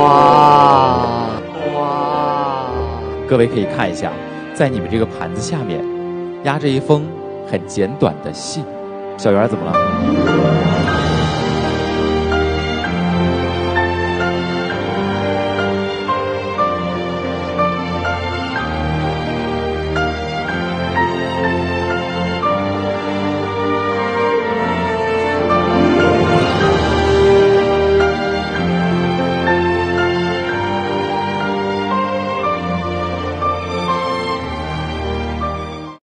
哇！ 各位可以看一下，在你们这个盘子下面压着一封很简短的信。小圆怎么了？